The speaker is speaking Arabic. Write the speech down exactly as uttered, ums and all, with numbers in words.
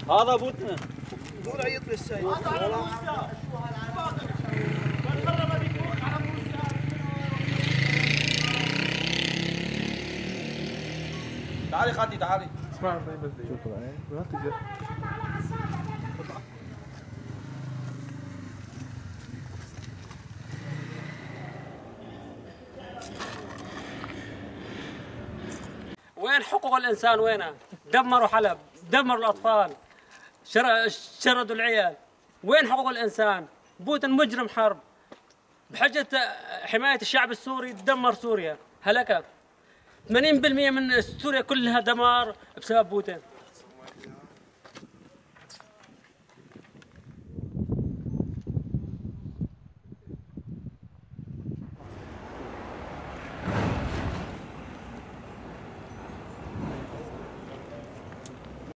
هذا بوتين. قول عيط للسيد. تعالي خالتي تعالي. اسمع طيب بس شكرا. ما تقدر. وين حقوق الانسان؟ وينها؟ دمروا حلب، دمروا الاطفال، شردوا العيال. وين حقوق الانسان؟ بوتين مجرم حرب بحجه حمايه الشعب السوري دمر سوريا، هلكت. ثمانين بالمئة من سوريا كلها دمار بسبب بوتين.